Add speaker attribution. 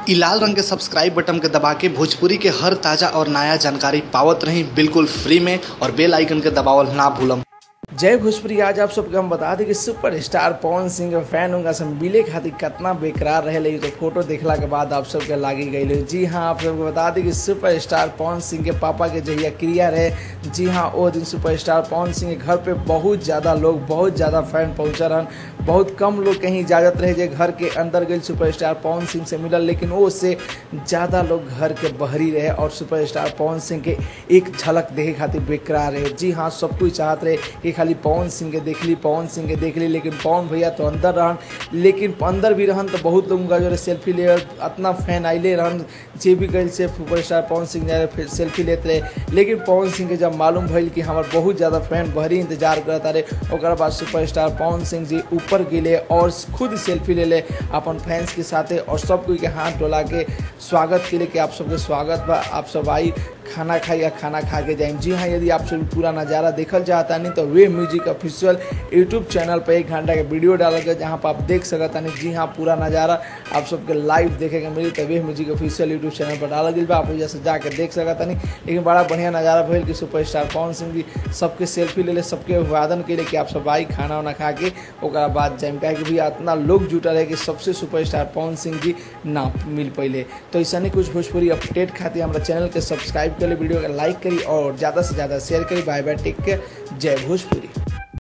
Speaker 1: इ लाल रंग के सब्सक्राइब बटन के दबा के भोजपुरी के हर ताजा और नया जानकारी पावत रही बिल्कुल फ्री में और बेल आइकन के दबावल ना भूलम।
Speaker 2: जय भोजपुरी। आज आप सबके हम बता दें कि सुपरस्टार पवन सिंह के फैन होंगे से मिले खातिर कितना बेकरार रहे तो फोटो देखला के बाद आप सबके लागी गई। जी हाँ, आप सबको बता दें कि सुपरस्टार पवन सिंह के पापा के जहिया क्रिया रहे, जी हाँ वो दिन सुपरस्टार पवन सिंह के घर पे बहुत ज़्यादा लोग, बहुत ज़्यादा फैन पहुँचा रहन। बहुत कम लोग कहीं इजाज़त रहे जे घर के अंदर गए सुपरस्टार पवन सिंह से मिलल, लेकिन वो से ज़्यादा लोग घर के बहरी रहे और सुपरस्टार पवन सिंह के एक झलक देखे खातिर बेकरार रहे। जी हाँ, सब कोई चाहत रहे कि खाली पवन सिंह के देख ली, पवन सिंह के देख ली, लेकिन पवन भैया तो अंदर रहन, लेकिन अंदर भी रहन तो बहुत लोगों का जो सेल्फी ले इतना फैन आइले रहन, जे भी गए से सुपरस्टार पवन सिंह फिर सेल्फी लेते रहे। लेकिन पवन सिंह के जब मालूम भइल कि हमार बहुत ज़्यादा फैन बहरी इंतजार करता रहे, और बाद सुपरस्टार पवन सिंह जी ऊपर गिले और खुद सेल्फी ले ले अपन फैंस के साथे और सब कोई के हाथ डोला के स्वागत के लिए कि आप सबके स्वागत बा, आप सब आई खाना खाई या खाना खा के जाए। जी हाँ, यदि आप सब पूरा नज़ारा देखल चाहता नहीं तो Wave Music official YouTube channel पर 1 घंटा के वीडियो डाल गया जहाँ पर आप देख सकता नहीं। जी हाँ, पूरा नज़ारा आप सबके लाइव देखे के मिली तो Wave Music official YouTube channel पर डाल गई बा, आप वजह से जाके देख सकता नहीं। लेकिन बड़ा बढ़िया नज़ारा भइल कि सुपरस्टार पवन सिंह जी सबके सेल्फी ले ले, सबके अभिवादन के लिए कि आप सब आई खाना वाना खा के ओकरा बाद जाए, कहे कि भी इतना लोग जुटल है कि सबसे सुपरस्टार पवन सिंह जी ना मिल पहले। तो ऐसा नहीं कुछ भोजपुरी अपडेट खातिर हमारा चैनल के सब्सक्राइब कर ले, वीडियो को लाइक करी और ज़्यादा से ज़्यादा शेयर करी। बाय बाय, टेक केयर, जय भोजपुरी।